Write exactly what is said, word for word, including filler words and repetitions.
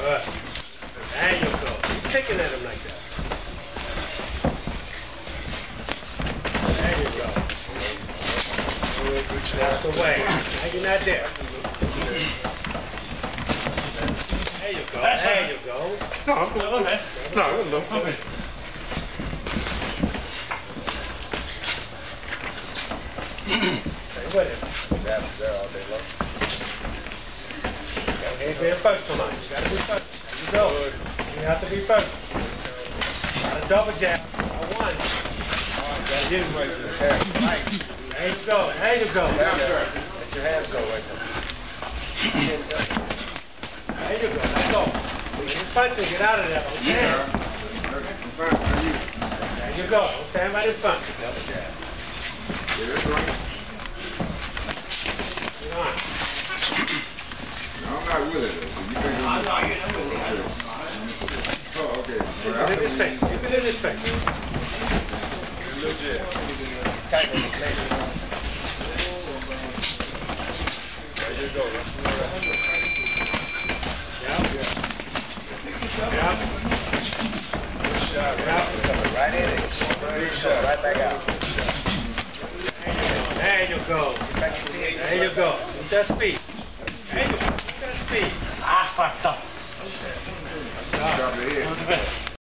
Good. There you go. Keep picking at him like that. There you go. That's the way. Now you're not there. There you go. There you go. No, I'm good. Okay. No, I'm good. Okay. Stay with him. Grab him there all day long. You gotta be first tonight. You gotta be first. There you go. You have to be first. Not a double jab. Not one. There you go. There you go. There you go. Let your hands go right there. There you go. Let's go. When you punch and get out of there, okay? There you go. Don't stand right in front. Double jab. Get on. No, I'm not with it. So you think Oh, no, you're not with it. Oh, okay. Keep it in his face. Keep it in his face. Little jab. Tighten the leg. There you go. That's right. Yeah. Yeah. Good shot. Coming right in it. Good shot. Right back out. There you go. There you go. Keep that speed. There you go. Keep that speed. Ah, fucked up. Drop your head.